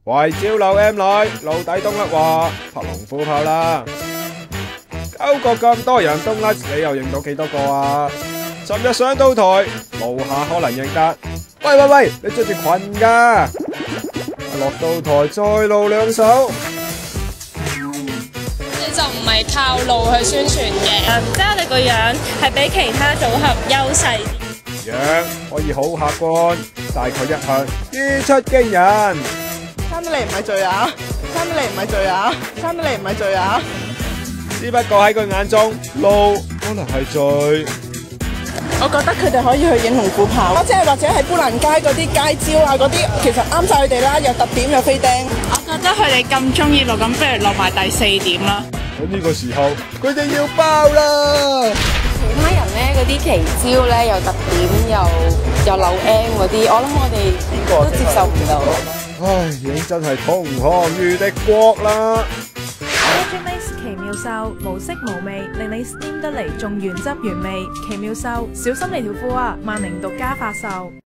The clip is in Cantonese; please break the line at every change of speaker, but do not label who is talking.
圍剿老 M 女，老底東甩話拍龍虎豹啦。9個咁多人東甩，你又認到幾多個啊？尋日上到台，無下可能認得。喂，你着住裙噶？落到台再露兩手。
你就唔係靠路去宣傳嘅，
即係我哋個樣係比其他組合優勢。
樣可以好客觀，大概一向語出驚人。
3米唔係罪啊！3米唔係罪啊！3米唔係罪啊！
只不過喺佢眼中，路可能係罪。
我覺得佢哋可以去影龍虎豹，即係或者係砵蘭街嗰啲街招啊嗰啲，其實啱晒佢哋啦，又特點又飛釘。
我覺得佢哋咁中意路，咁不如落埋第4點啦。
喺呢個時候，佢哋要爆啦！
其他人咧嗰啲奇招咧又特點又漏 M 嗰啲，我諗我哋都接受唔到。
唉，認真係同行如敵國啦！
Magimix 奇妙獸，無色無味，令你 steam 得嚟仲原汁原味。奇妙獸，小心你條褲啊！萬寧獨家發售。